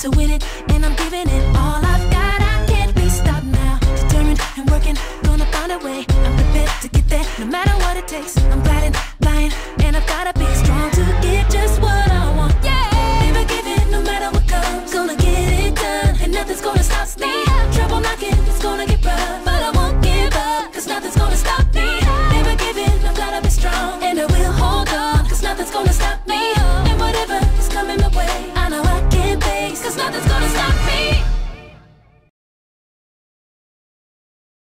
to win it, and I'm giving it all I've got. I can't be stopped now. Determined and working, gonna find a way. I'm prepared to get there, no matter what it takes. I'm gliding, flying, and I've gotta be strong to get just what I want. Yeah, never give in, no matter what comes. Gonna get it done, and nothing's gonna stop me. Trouble knocking, it's gonna get rough, but I won't give up, cause nothing's gonna stop me. Never give in, I've gotta be strong, and I will hold on, cause nothing's gonna stop me.